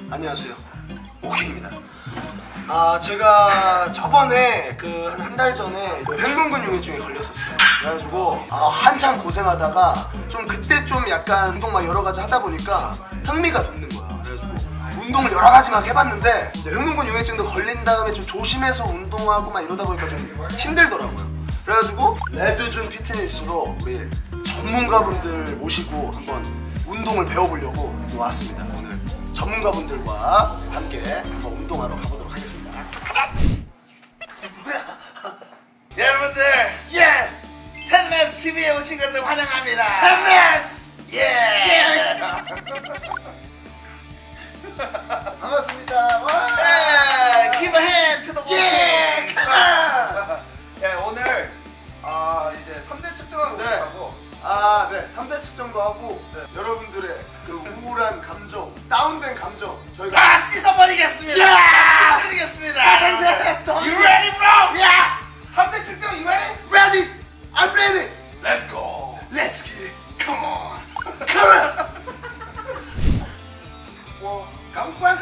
안녕하세요, 오케이입니다. 제가 저번에 한 달 전에 횡문근 융해증에 걸렸었어요. 그래가지고 한참 고생하다가 좀 그때 좀 약간 운동 막 여러 가지 하다 보니까 흥미가 돋는 거야. 그래가지고 운동을 여러 가지 막 해봤는데 횡문근 융해증도 걸린 다음에 좀 조심해서 운동하고 막 이러다 보니까 좀 힘들더라고요. 그래가지고 레드준 피트니스로 우리 전문가분들 모시고 한번 운동을 배워보려고 왔습니다. 오늘 전문가분들과 함께 한번 운동하러 가보도록 하겠습니다. 가자! 여러분들, 텐맵스 TV에 오신 것을 환영합니다. 텐맵스! 반갑습니다. Give a hand to the walking! 오늘 이제 3대 측정하고 하고 네, 3대 측정도 하고 여러분들의 그 우울한 감정, 다운된 감정 저희가 다 씻어버리겠습니다. 다 씻어드리겠습니다. You ready, bro? 3대 측정, you ready? Ready! I'm ready! Let's go. Let's get it! Come on. Come on! 깜빡.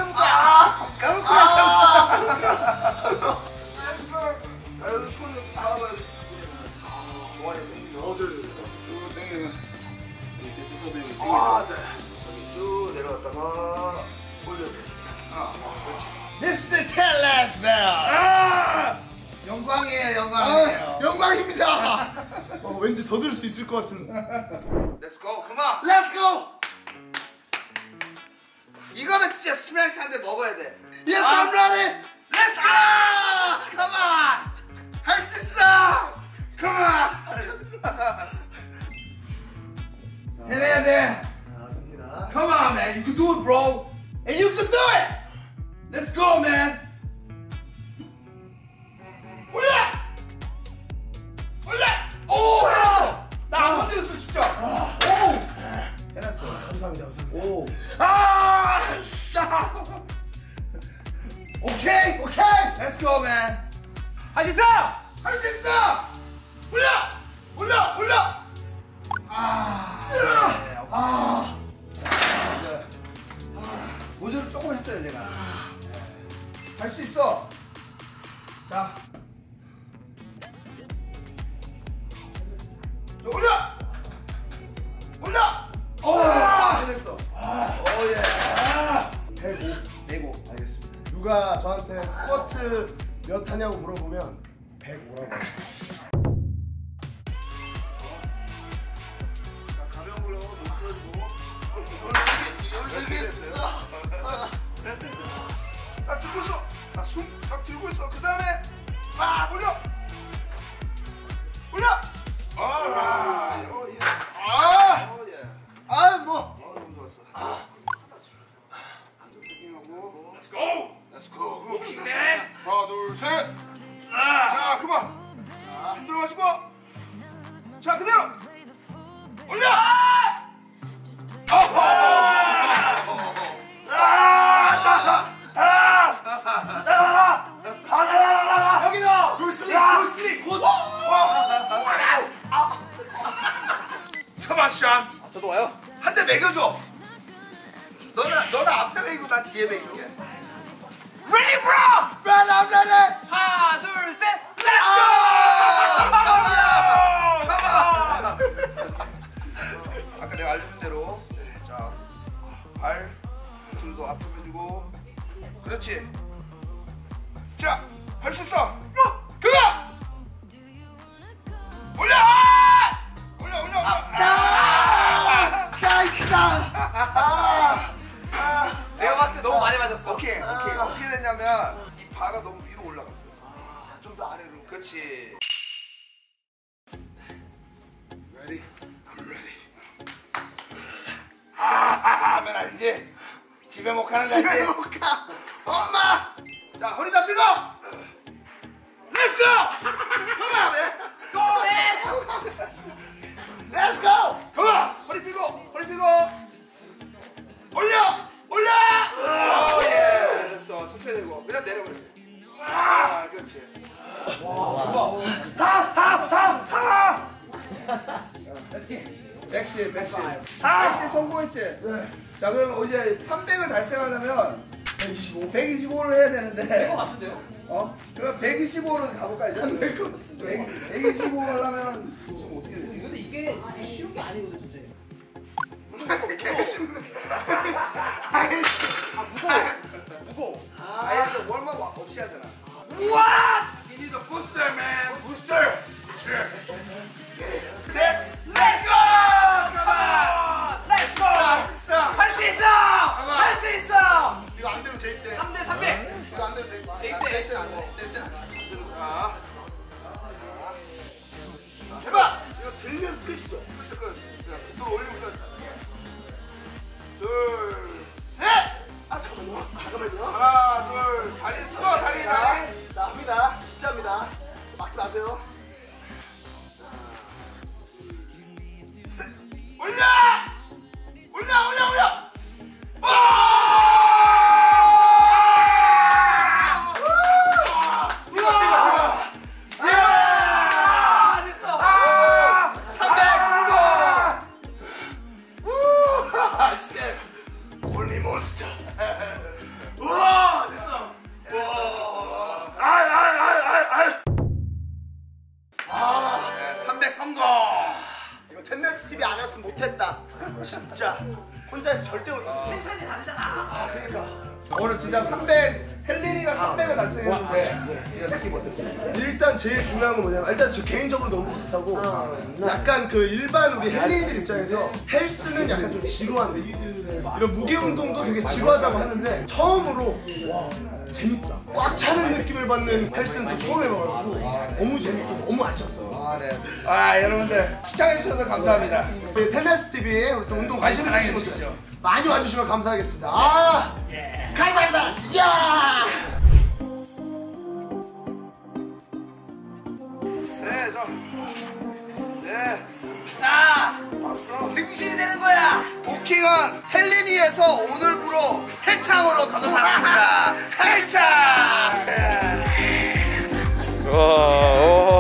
손을 봐봐. 좋아요, 땡기죠. 쭉 땡기면 이렇게 구석에 네. 여기 쭉 내려갔다가 올려줘. 그렇지. Mr. Teller's Bell. 영광이에요. 영광입니다! 왠지 더 들 수 있을 것 같은. Let's go. Come on. Let's go! 이거는 진짜 스매시한테 먹어야 돼. Yes, I'm ready! Let's go. Come on. 할 수 있어. Come on. 해내야 돼. 갑니다. Come on, man. You can do it, bro. And you can do it. Let's go, man. 올려. 오, 해냈어. 나 안 건드렸어, 진짜. 오. 해냈어. 감사합니다. 오. 오케이. Let's go, man. 할 수 있어! 할 수 있어. 올려. 모조를 조금 했어요, 제가. 할 수 있어. 자. 올려. 해냈어. 오, 예. 105. 알겠습니다. 누가 저한테 스쿼트 몇 하냐고 물어보면 105라고 해요. 가벼운 걸로 못 풀어주고 13개 했어요. 딱 들고 있어. 숨 딱 들고 있어. 그 다음에 막 올려. 너무 좋았어. 안정적이하고. Let's go! Let's go. Walking man! 하나, 둘, 셋. 자, 그만. 힘 들어가시고. 자, 그대로. 올려. 여기다! 브루스리! 그만, 샴. 저도 와요. 한 대 매겨줘. 너는 앞에 매기고 난 뒤에 매길게. Ready, bro! I'm ready. 하나, 둘, 셋! Let's go! 아까 내가 알려준 대로 자, 발 둘도 앞으로 해주고 그렇지. 자, 할 수 있어. 그거! 올려! 내가 봤을 때 너무 많이 맞았어. 오케이. 어떻게 됐냐면 이 바가 너무 위로 올라갔어. 좀 더 아래로. 그렇지. Ready? I'm ready. 하면 알지? 집에 못 가는 거 알지? 집에 못 가. 엄마. 자, 허리 잡히고. Let's go! Come on, man. Go, man! Let's go! Come on! 허리 펴고. 올려. 예. 됐어. 천천히 들고. 그냥 내려버려. 그렇지. 맥심 성공했지? 자, 그럼 이제 300을 달성하려면 125. 125를 해야 되는데. 될것 같은데요? 그럼 125로 가볼까 이제? 안될것 같은데. 125 하려면 지금 어떻게 되지? 근데 이게 쉬운 게 아니거든 진짜. 무거워. 아예 또 월급 없이 하잖아. 우와! You need a booster, man. Booster. 셋. Let's go! Come on! Let's go! 할 수 있어! 할 수 있어! 이거 안 되면 제입대. 3대 300. 이거 안 되면 제입대. 제입대. 제입대 안 돼. 셋. 자. 해봐. 이거 들면 끝이죠. 또 올리면 끝. 둘, 셋. 아 잠깐만요. 잠깐만요. 하나, 둘, 다리 숙여, 다리. 자 합니다. 진짜입니다. 막지 마세요. 올려! 올려! 아, 됐어. 300 성공! 홀리 몬스터. 우와, 됐어. 300 성공! 이거 텐넷 TV 안 했으면 못했다. 진짜. 혼자서 절대 못했어. 텐션이 다르잖아. 아 그러니까. 오늘 진짜 300, 헬린이가 300을 달성했는데 제가 느끼 못했어요. 일단 제일 중요한 건 뭐냐면 일단 저 개인적으로 너무 뿌듯하고 약간 그 일반 우리 헬리인들 입장에서 헬스는 약간 좀 지루한데 이런 무게 운동도 되게 지루하다고 하는데 처음으로 와 재밌다 꽉 차는 느낌을 받는 헬스는 또 처음 해봐가지고 너무 재밌고 너무 알찼어요. 네. 여러분들 시청해주셔서 감사합니다. 우리 텔레스 TV에 우리 또 운동 관심 많이 있으신 사랑해주십시오. 분들 많이 와주시면 감사하겠습니다. 감사합니다. 이야. 네. 자, 왔어. 등신이 되는 거야. 부킹은 헬린이에서 오늘부로 헬창으로 가동하겠습니다. 헬창! 와, 오.